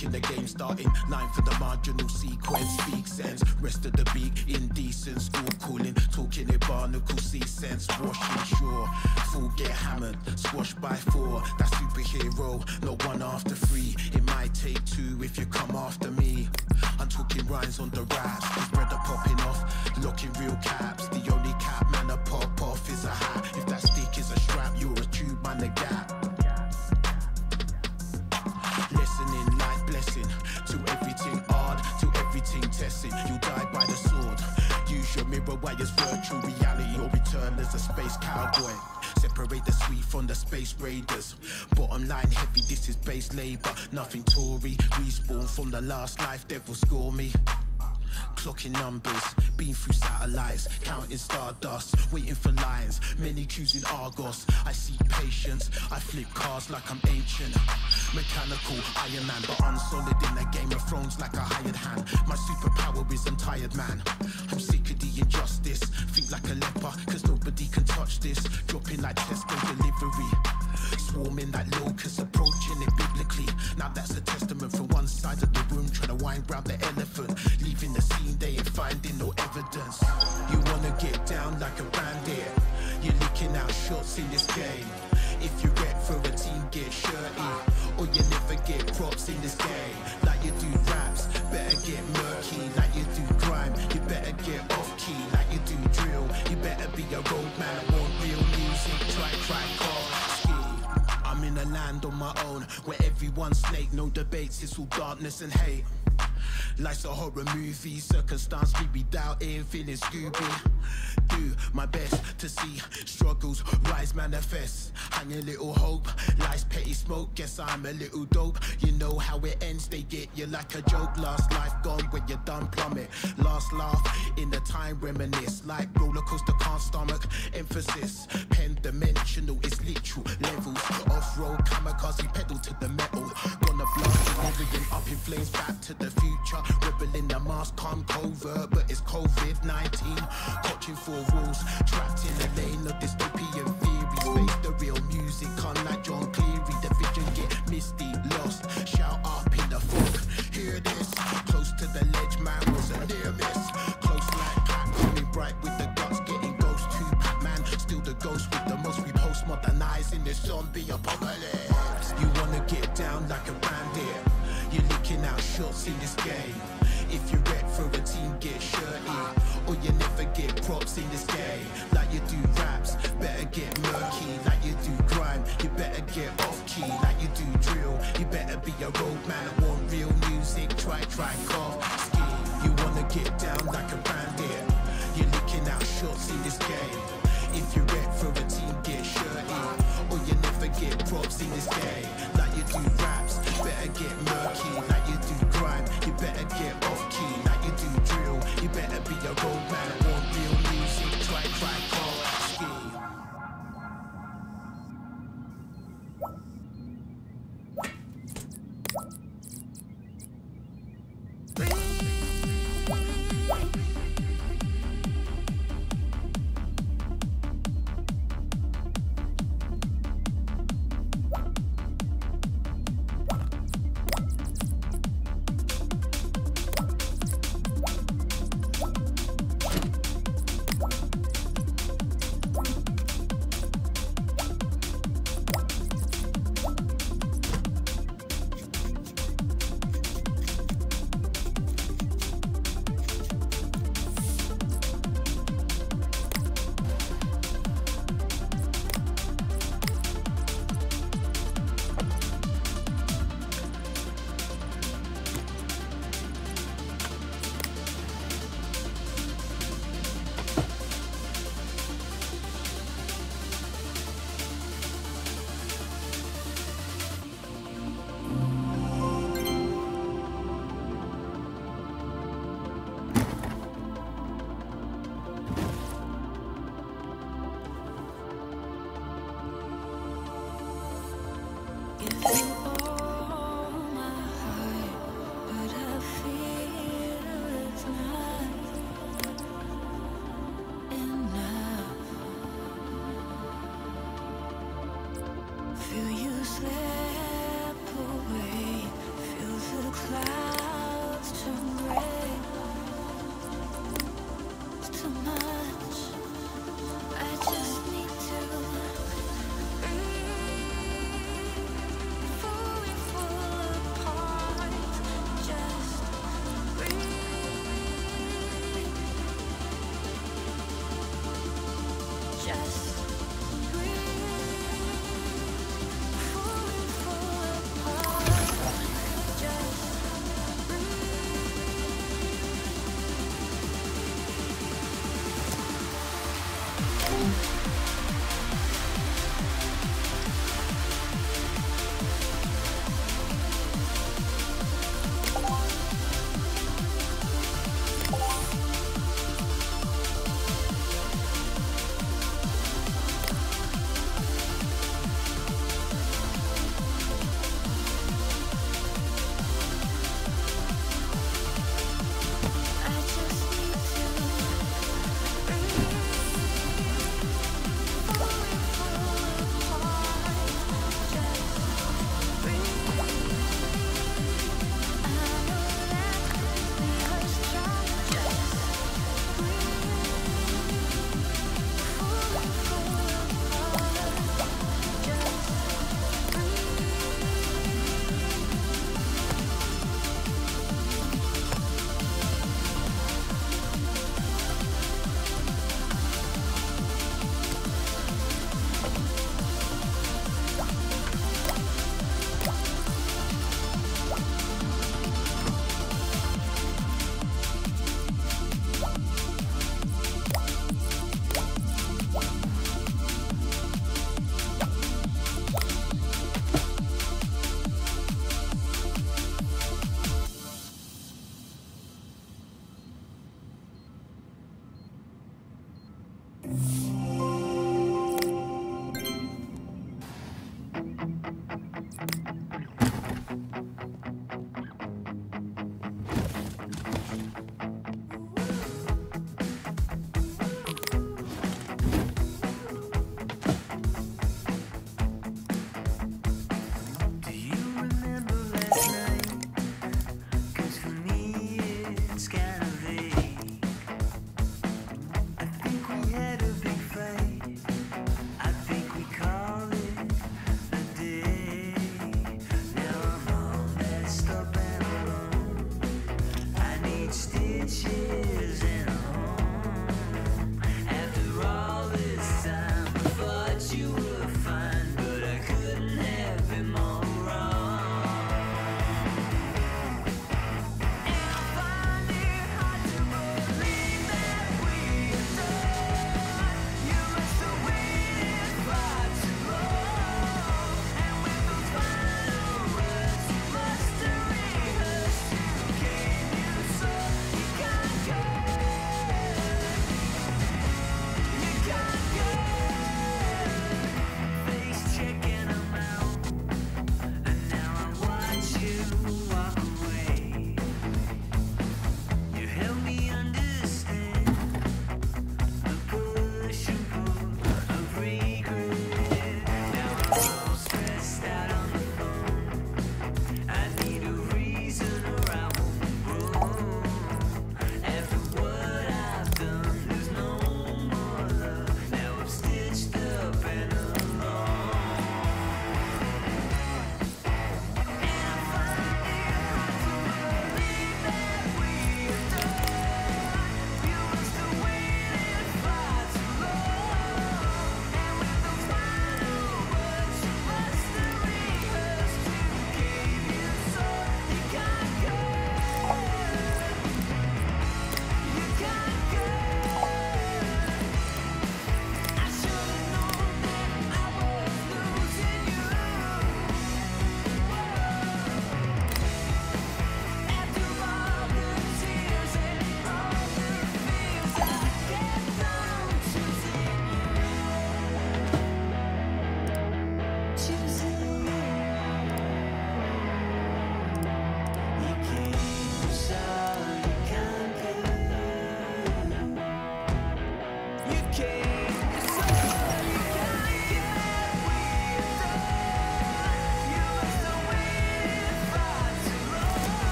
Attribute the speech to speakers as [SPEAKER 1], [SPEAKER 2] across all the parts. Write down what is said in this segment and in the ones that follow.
[SPEAKER 1] Thinking the game starting, line for the marginal sequence. Speak sense, rest of the beat indecent. School cooling, talking it barnacle, see sense. Washing shore, full get hammered, squashed by 4. That superhero, not 1 after 3. It might take 2 if you come after me. I'm talking rhymes on the raps, his bread are popping off, locking real caps. The only cap man a pop off is a hat. If that stick is a strap, you're a tube man a gap. Lesson in life, blessing to everything hard, to everything testing. You die by the sword. Use your mirror while it's virtual reality, or return as a space cowboy. Separate the sweet from the space raiders. Bottom line heavy, this is base labor. Nothing Tory, respawn from the last life, devil score me. Clocking numbers, been through satellites, counting stardust, waiting for lines, many choosing Argos. I seek patience, I flip cars like I'm ancient. Mechanical, Iron Man, but unsolid in a Game of Thrones like a hired hand. My superpower is I'm tired, man. I'm sick of the injustice, think like a leper, cause nobody can touch this. Dropping like Tesco delivery, swarming like locusts, approaching it biblically. Now that's a testament from one side of the room, trying to wind round the elephant, leaving the scene, they ain't finding no evidence. You wanna get down like a bandit, you're licking out shots in this game. If you rep for a team, get shirty, or you never get props in this game. Like you do raps, better get murky. Like you do grime, you better get off key. Like you do drill, you better be a road man. I want real music, try, call, ski. I'm in a land on my own, where everyone's snake, no debates, it's all darkness and hate. Life's a horror movie, circumstance leave me doubting, feeling Scooby. Do my best to see struggles rise, manifest. Hang a little hope, life's petty smoke, guess I'm a little dope. You know how it ends, they get you like a joke. Last life gone when you're done plummet. Last laugh in the time reminisce, like roller coaster can't stomach. Emphasis, pen dimensional, it's literal levels. Off-road kamikaze pedal to the metal. Gonna blast the Orion up in flames, back to the future. Rebel in the mask, calm covert, but it's COVID-19. Catching 4 walls, trapped in a lane of dystopian theories. Face the real music, unlike John Cleary. The vision get misty, lost. Shout up in the fog, hear this. Close to the ledge, man was a near miss. Close like Pat, coming bright with the guts, getting ghost to Pac-Man. Still the ghost with the most, we postmodernize in this zombie apocalypse. You wanna get down like a bandit, you're licking out shots in this game. If you rep for a team, get shirty, or you never get props in this game. Like you do raps, better get murky. Like you do grime, you better get off key. Like you do drill, you better be a road man. I want real music, try, call, ski. You wanna get down like a bandit, you're licking out shots in this game. If you rep for a team, get shirty, or you never get props in this game. Like you do raps, better get murky. Like you do grime, you better get off key. Like you do drill, you better be a road man. I want real music, try, call, ski.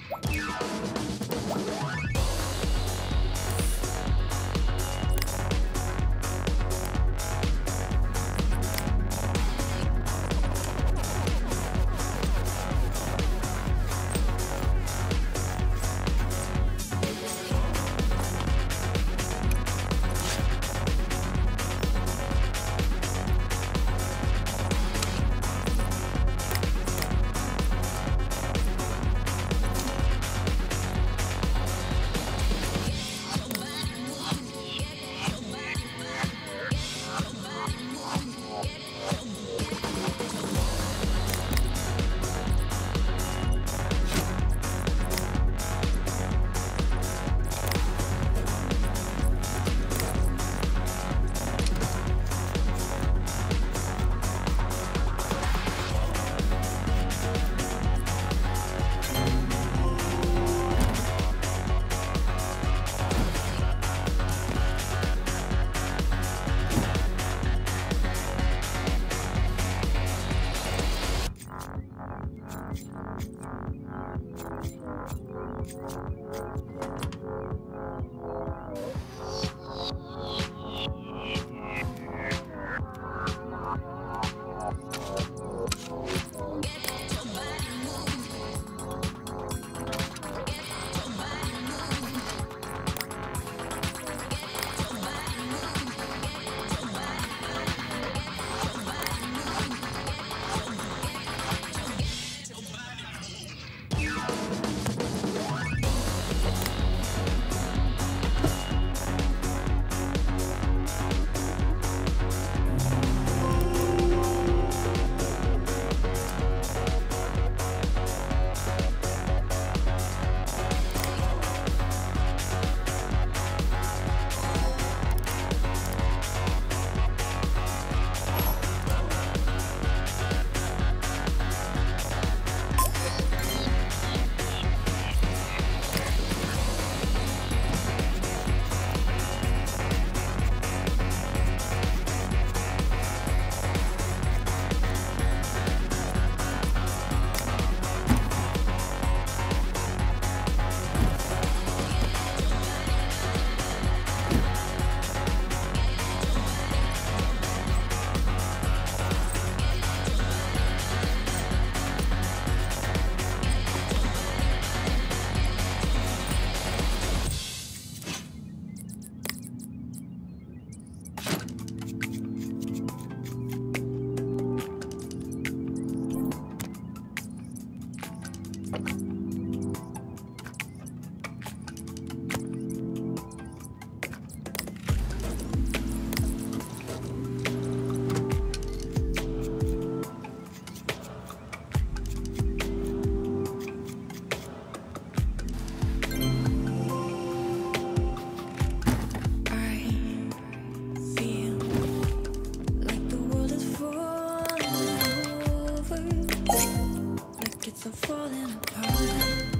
[SPEAKER 2] Falling apart.